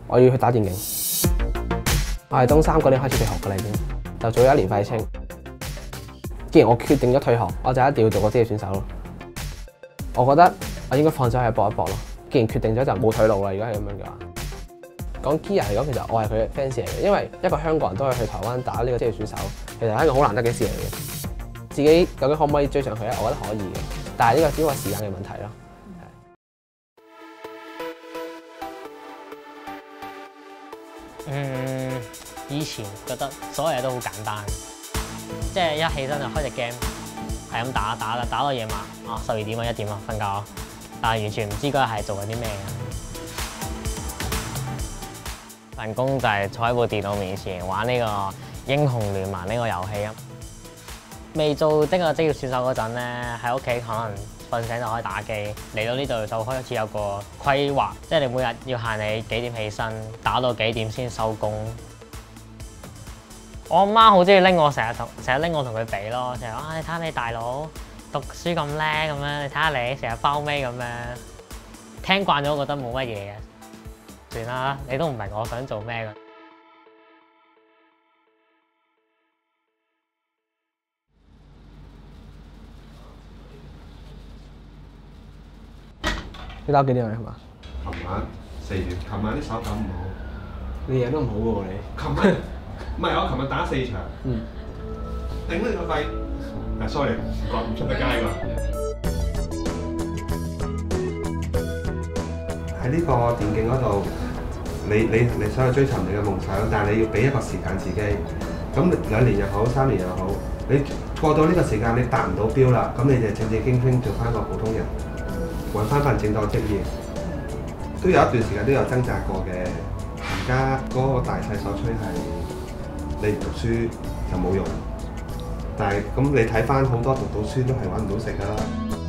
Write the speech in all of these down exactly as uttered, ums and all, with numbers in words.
我要去打電競。我係東三嗰年開始退學㗎啦，已經就做咗一年廢青。既然我決定咗退學，我就一定要做個職業選手咯。我覺得我應該放手去搏一搏咯。既然決定咗就冇退路啦，如果係咁樣嘅話。講 Gear 嚟講，其實我係佢嘅 fans 嚟嘅，因為一個香港人都可以去台灣打呢個職業選手，其實係一個好難得嘅事嚟嘅。自己究竟可唔可以追上去咧？我覺得可以嘅，但係呢個只不過時間嘅問題咯。 嗯，以前覺得所有嘢都好簡單，即係一起身就開隻 game，係咁打打打到夜晚啊十二點啊一點啊瞓覺，但係完全唔知嗰日係做緊啲咩。份工就係坐喺部電腦面前玩呢個英雄聯盟呢個遊戲啊。未做呢個職業選手嗰陣咧，喺屋企可能瞓醒就可以打機，嚟到呢度就開始有個規劃，即係你每日要限你幾點起身，打到幾點先收工。我阿媽好中意拎我，成日同成日拎我同佢比咯，成日話啊你睇下你大佬讀書咁叻咁樣，你睇下你成日包尾咁樣，聽慣咗覺得冇乜嘢嘅，算啦，你都唔明我想做咩嘅。 你打幾點啊？係嘛？ 琴晚四點，琴晚啲手感唔好。 你嘢都唔好嘅喎你。 琴晚唔係我琴日打四場， 嗯， 頂你個肺。啊 sorry， 唔覺唔出得街㗎。喺呢個電競嗰度，你你你想去追尋你嘅夢想，但係你要俾一個時間自己。咁兩年又好，三年又好，你過到呢個時間你達唔到標啦，咁你就正正經經做翻個普通人。揾翻份正當職業，都有一段時間都有掙扎過嘅。而家嗰個大勢所趨係你唔讀書就冇用，但係咁你睇翻好多讀到書都係揾唔到食㗎啦。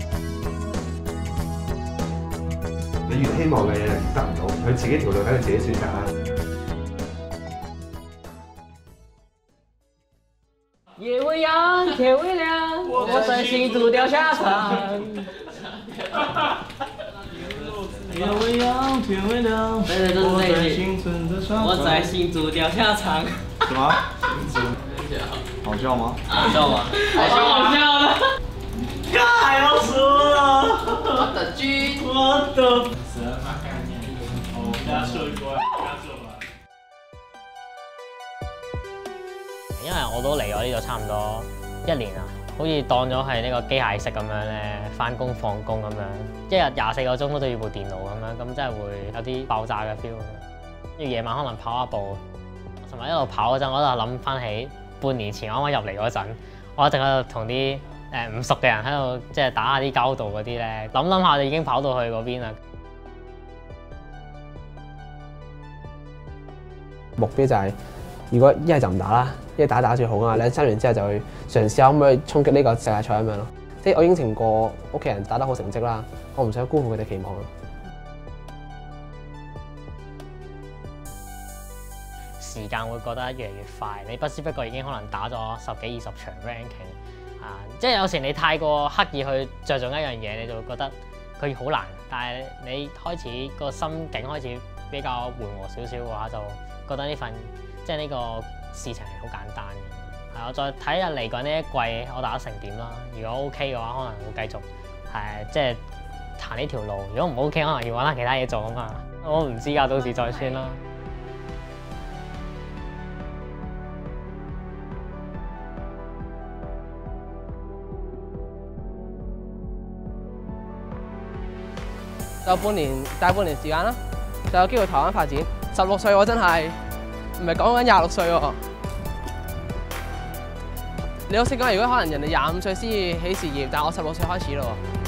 你越希望嘅嘢得唔到，佢自己條路等佢自己選擇啦。 夜未央，天未亮，我在新竹釣蝦場。 夜未央，天未亮， 对对对我在对新村的沙我在新竹釣蝦場。 什麼？好笑嗎？ 好笑嗎？好笑好笑的。 太要輸了！ 我的狙， 我的。十二碼概念，哦，加水過來，加水過來。 因為我都嚟咗呢度差唔多一年啦，好似當咗係呢個機械式咁樣咧，翻工放工咁樣，一日廿四個鐘都對住部電腦咁樣，咁真係會有啲爆炸嘅 feel。跟住夜晚可能跑下步，同埋一路跑嗰陣，我就諗翻起半年前啱啱入嚟嗰陣，我一直喺度同啲誒唔熟嘅人喺度即係打下啲交道嗰啲咧，諗諗下就已經跑到去嗰邊啦。 目標就係、是、如果一係就唔打啦。一係打打最好啊嘛，兩三年之後就去嘗試下可唔可以衝擊呢個世界賽咁樣咯。即係我應承過屋企人打得好成績啦，我唔想辜負佢哋期望咯。 時間會過得越嚟越快，你不知不覺已經可能打咗十幾二十場 ranking 啊！即係有時你太過刻意去着重一樣嘢，你就會覺得佢好難。但係你開始個心境開始比較緩和少少嘅話，就覺得呢份即係呢個事情係好簡單嘅。係我再睇下嚟緊呢一季我打得成點啦。如果 OK 嘅話，可能會繼續係即係行呢條路。如果唔 OK，可能要揾下其他嘢做啊嘛。我唔知㗎，到時再算啦。 就半年大半年時間啦，就有機會台灣發展。十六歲我真係唔係講緊廿六歲喎。你好識講，如果可能人哋廿五歲先至起事業，但我十六歲開始咯喎。